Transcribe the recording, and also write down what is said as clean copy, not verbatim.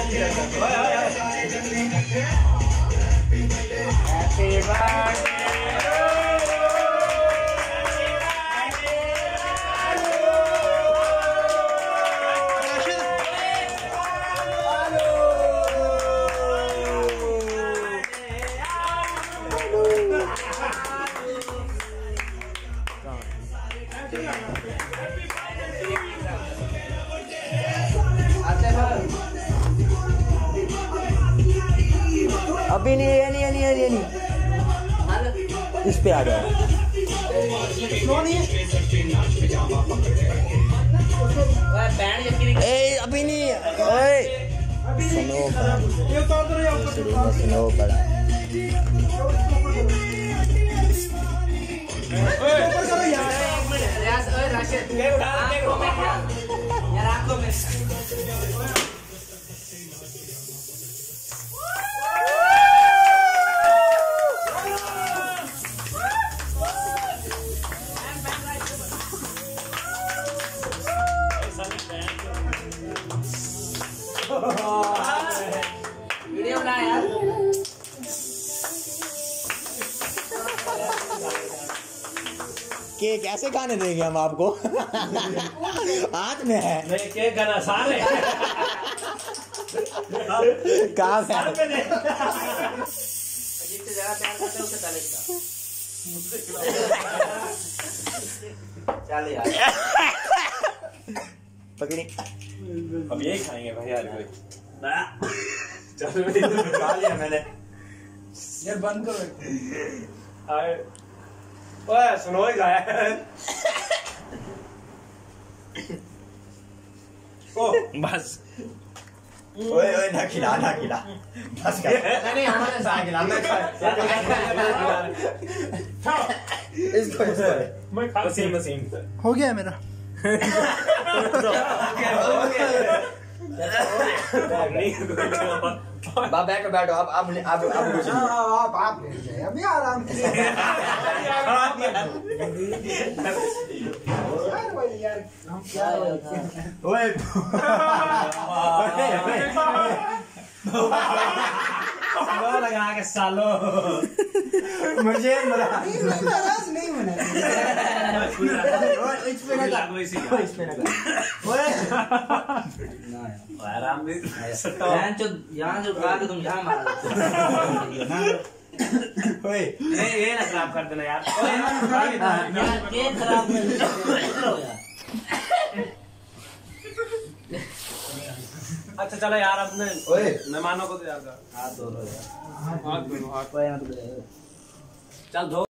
अभी नहीं, ये नहीं इस पे आ गया। अभी नहीं, स्नो पड़ा। वीडियो बना यार। केक ऐसे खाने देंगे हम आपको? हाथ में है नहीं, केक खाना सारे कहाँ है? जिससे ज्यादा प्यार करते हैं उसे ताले का। चल यार पकड़ी। अब यही खाएंगे भाई यार। चलो खा लिया मैंने यार, बंद करो। ओए सुनो ही गाया। ओ बस। ओए ना खिला बस कर। नहीं हमारे साथ खिलाना इसको मैं खा मसीन हो गया मेरा। बैठ बैठो आप अभी आराम से। यार हम क्या लगा के सालो मुझे नहीं मना आराम भी यहाँ जो खा के तुम यहाँ मार ये ना खराब कर देना यार। केक खराब अच्छा चलो यार, अपने मेहमानों को तो यार हाथ धो लो यार। हाथ धो चल धो।